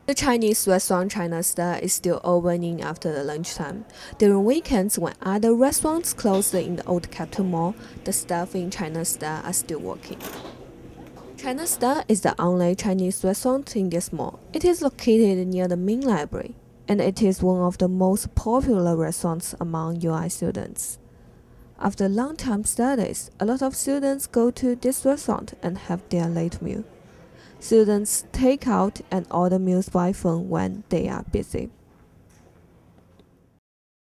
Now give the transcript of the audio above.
The Chinese restaurant China Star is still opening after the lunchtime. During weekends, when other restaurants close in the old capital mall, the staff in China Star are still working. China Star is the only Chinese restaurant in this mall. It is located near the main library, and it is one of the most popular restaurants among UI students. After long-time studies, a lot of students go to this restaurant and have their late meal. Students take out and order meals by phone when they are busy.